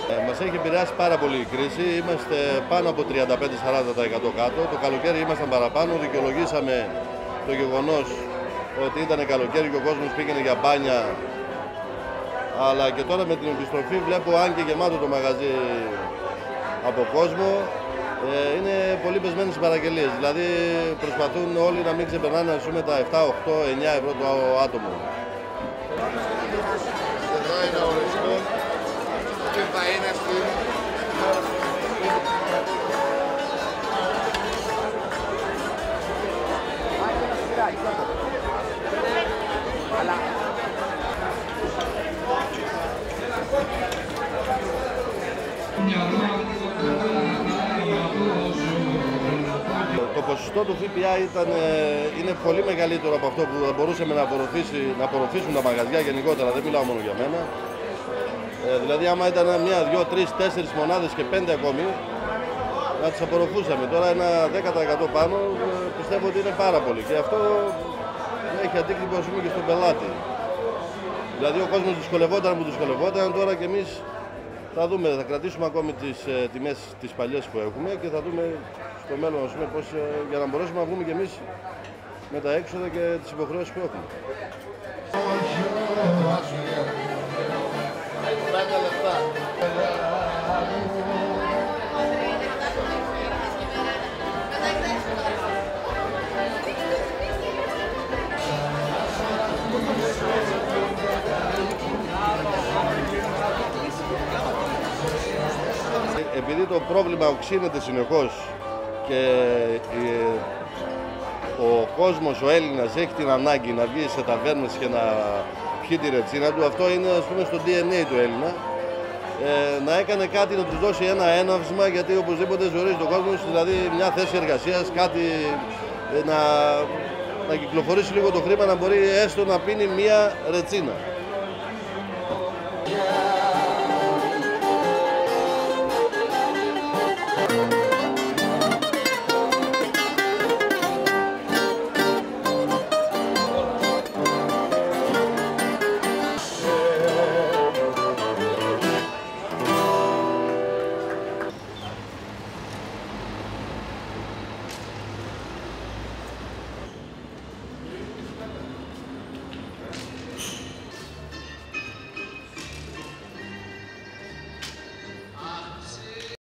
Μας έχει επηρεάσει πάρα πολύ η κρίση. Είμαστε πάνω από 35-40% κάτω. Το καλοκαίρι ήμασταν παραπάνω. Δικαιολογήσαμε το γεγονός ότι ήταν καλοκαίρι και ο κόσμος πήγαινε για μπάνια. Αλλά και τώρα με την επιστροφή βλέπω, αν και γεμάτο το μαγαζί από κόσμο, είναι πολύ πεσμένες οι παραγγελίες. Δηλαδή προσπαθούν όλοι να μην ξεπερνάνε τα 7, 8, 9 ευρώ το άτομο. Εδώ είναι ο ορισμό και θα είναι στην... Το ποσοστό του ΦΠΑ είναι πολύ μεγαλύτερο από αυτό που μπορούσαμε να απορροφήσουν τα μαγαζιά γενικότερα, δεν μιλάω μόνο για μένα. Δηλαδή άμα ήταν 1, 2, 3, 4 μονάδες και 5 ακόμη, να τις απορροφούσαμε. Τώρα ένα 10% πάνω πιστεύω ότι είναι πάρα πολύ και αυτό έχει αντίκτυπο και στον πελάτη. Δηλαδή ο κόσμος δυσκολευόταν που δυσκολευόταν, τώρα και εμείς θα δούμε, θα κρατήσουμε ακόμη τις τιμές τις παλιές που έχουμε και θα δούμε στο μέλλον πώς, για να μπορέσουμε να βγούμε και εμείς με τα έξοδα και τις υποχρεώσεις που έχουμε. Επειδή το πρόβλημα οξύνεται συνεχώς και ο κόσμος, ο Έλληνας, έχει την ανάγκη να βγει σε ταβέρνες και να πιει τη ρετσίνα του, αυτό είναι στο DNA του Έλληνα, να έκανε κάτι να τους δώσει ένα έναυσμα, γιατί οπωσδήποτε ζορίζει τον κόσμο, δηλαδή μια θέση εργασίας, κάτι να κυκλοφορήσει λίγο το χρήμα, να μπορεί έστω να πίνει μια ρετσίνα.